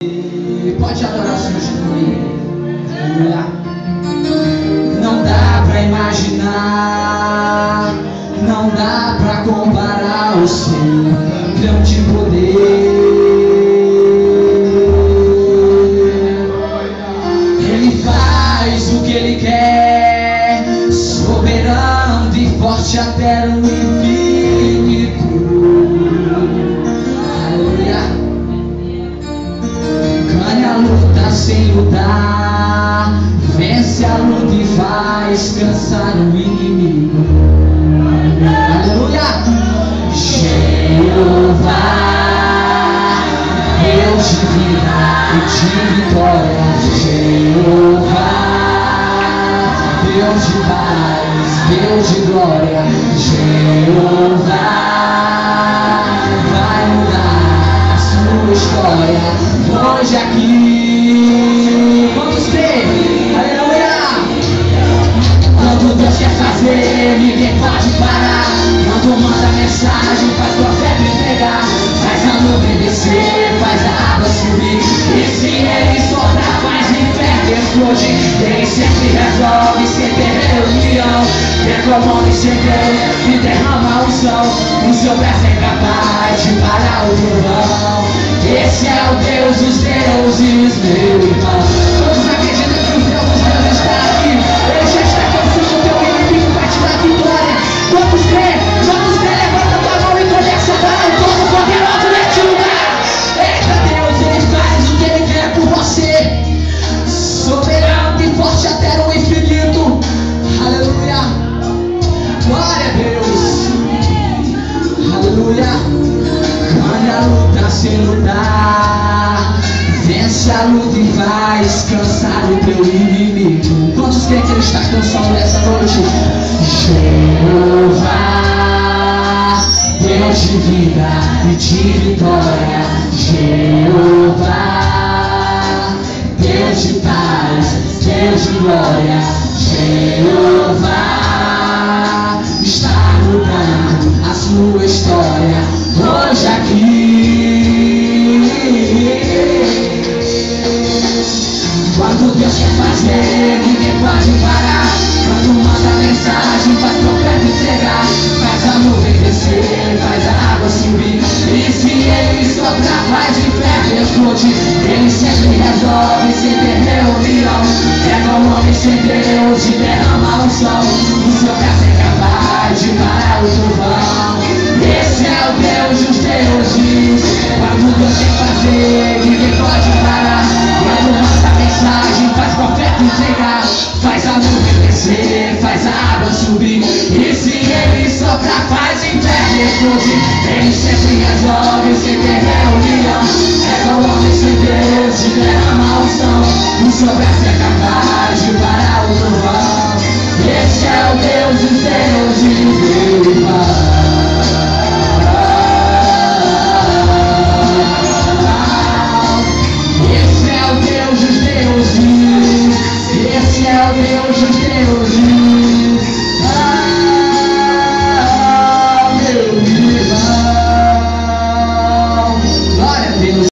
Pode adorar o Senhor junto comigo. Não dá pra imaginar, não dá pra comparar o seu grande poder. Ele faz o que Ele quer, soberano e forte até no infinito. Aleluia. Ganha a luta sem lutar, vence a luta e faz cansar o inimigo. Aleluia. Jeová, Deus de vida e de vitória. Jeová, Deus de paz, Deus de glória. Jeová vai mudar a sua história hoje aqui. Vamos ver, aleluia. Quando Deus quer fazer, ninguém pode parar. Quando manda mensagem, faz profeta entregar. Faz a nuvem descer, faz a água subir. E se Ele soprar, faz o inferno explodir. Ele sempre resolve sem ter reunião. Pega o homem sem Deus e derrama a unção. O seu braço é capaz de parar o trovão. Esse é o Deus dos deuses, meu irmão. Todos acreditam que o Deus dos deuses está aqui. Ele já está cansando o teu inimigo para te dar vitória. Vamos crer, levanta tua mão e começa a dar o todo poderoso neste lugar. Eita Deus, Ele faz o que Ele quer por você, soberano e forte até no infinito. Aleluia, glória a Deus. Aleluia. Ganha a luta sem lutar, vence a luta e faz cansar o teu inimigo. Quantos creem que Ele está cansado nessa noite? Jeová, Deus de vida e de vitória. Jeová, Deus de paz, Deus de glória. Jeová está mudando a sua história hoje aqui. Quando Deus quer fazer, ninguém pode parar. Quando manda mensagem, faz profeta entregar. Faz a nuvem descer, faz a água subir. E se Ele soprar, faz o inferno explodir. Ele sempre resolve sem ter reunião. Pega o homem sem Deus e derrama a unção. O seu braço é capaz de parar o trovão. Esse é o Deus dos deuses. Quando Deus quer fazer, ninguém pode parar. Quando manda mensagem, faz profeta entregar. Faz a nuvem descer, faz a água subir. E se Ele soprar, faz o inferno explodir. Ele sempre resolve sem ter reunião. Pega o homem sem Deus e derrama a unção. O seu braço é capaz de parar o trovão. Esse é o Deus dos deuses, meu